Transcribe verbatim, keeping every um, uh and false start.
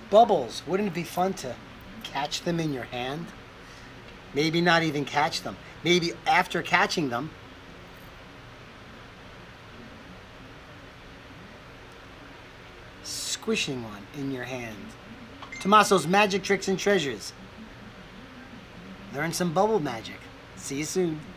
Bubbles, wouldn't it be fun to catch them in your hand? Maybe not even catch them. Maybe after catching them, squishing one in your hand. Tomaso's Magic Tricks and Treasures. Learn some bubble magic. See you soon.